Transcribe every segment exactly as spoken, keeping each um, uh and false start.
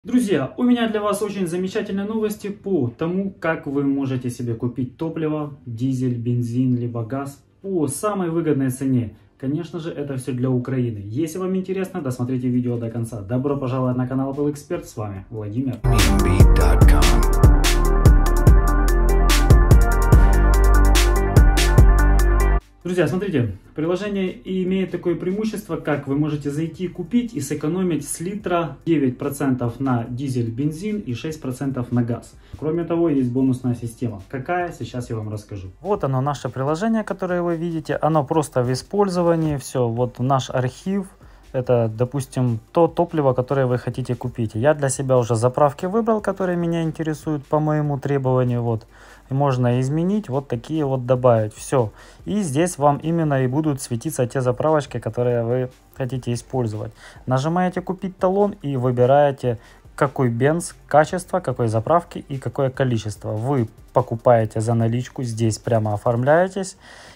Друзья, у меня для вас очень замечательные новости по тому, как вы можете себе купить топливо, дизель, бензин, либо газ по самой выгодной цене. Конечно же, это все для Украины. Если вам интересно, досмотрите видео до конца. Добро пожаловать на канал Apple Expert, с вами Владимир. Друзья, смотрите, приложение имеет такое преимущество, как вы можете зайти купить и сэкономить с литра девять процентов на дизель, бензин и шесть процентов на газ. Кроме того, есть бонусная система. Какая? Сейчас я вам расскажу. Вот оно, наше приложение, которое вы видите. Оно просто в использовании. Все, вот наш архив. Это, допустим, то топливо, которое вы хотите купить. Я для себя уже заправки выбрал, которые меня интересуют по моему требованию. Вот. И можно изменить, вот такие вот добавить. Все. И здесь вам именно и будут светиться те заправочки, которые вы хотите использовать. Нажимаете «Купить талон» и выбираете, какой бенз, качество, какой заправки и какое количество. Вы покупаете за наличку, здесь прямо оформляетесь.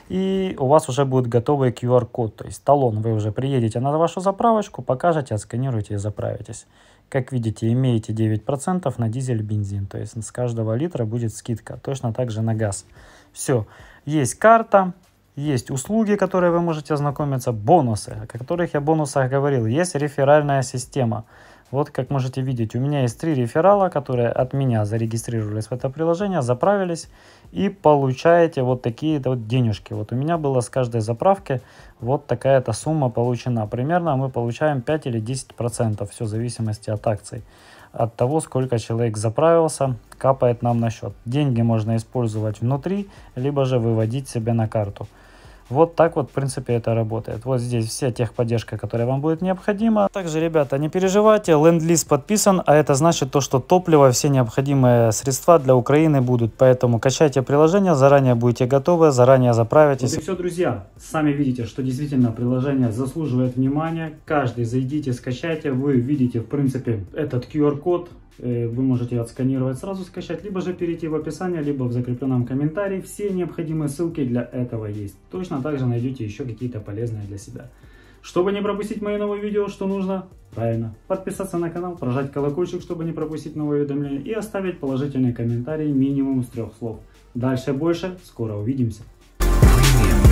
И у вас уже будет готовый ку ар код, то есть талон. Вы уже приедете на вашу заправочку, покажете, отсканируете и заправитесь. Как видите, имеете девять процентов на дизель, бензин, то есть с каждого литра будет скидка. Точно так же на газ. Все, есть карта, есть услуги, которые вы можете ознакомиться, бонусы, о которых я бонусах говорил. Есть реферальная система. Вот как можете видеть, у меня есть три реферала, которые от меня зарегистрировались в это приложение, заправились и получаете вот такие вот денежки. Вот у меня было с каждой заправки вот такая-то сумма получена. Примерно мы получаем пять или десять процентов, все в зависимости от акций. От того, сколько человек заправился, капает нам на счет. Деньги можно использовать внутри, либо же выводить себе на карту. Вот так вот, в принципе, это работает. Вот здесь вся техподдержка, которая вам будет необходима. Также, ребята, не переживайте, ленд-лиз подписан, а это значит то, что топливо, все необходимые средства для Украины будут. Поэтому качайте приложение, заранее будете готовы, заранее заправитесь. Вот и все, друзья. Сами видите, что действительно приложение заслуживает внимания. Каждый зайдите, скачайте. Вы видите, в принципе, этот ку ар код. Вы можете отсканировать, сразу скачать, либо же перейти в описание, либо в закрепленном комментарии. Все необходимые ссылки для этого есть. Точно так же найдете еще какие-то полезные для себя. Чтобы не пропустить мои новые видео, что нужно? Правильно, подписаться на канал, прожать колокольчик, чтобы не пропустить новые уведомления, и оставить положительный комментарий минимум с трех слов. Дальше больше, скоро увидимся.